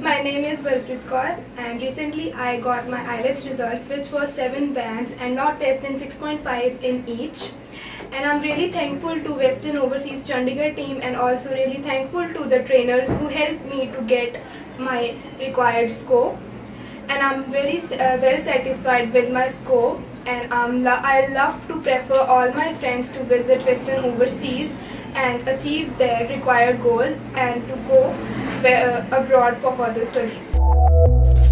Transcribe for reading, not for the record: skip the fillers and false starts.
My name is Balpreet Kaur and recently I got my IELTS result, which was 7 bands and not less than 6.5 in each. And I'm really thankful to Western Overseas Chandigarh team and also really thankful to the trainers who helped me to get my required score. And I'm very well satisfied with my score, and I love to prefer all my friends to visit Western Overseas and achieve their required goal and to go abroad for further studies.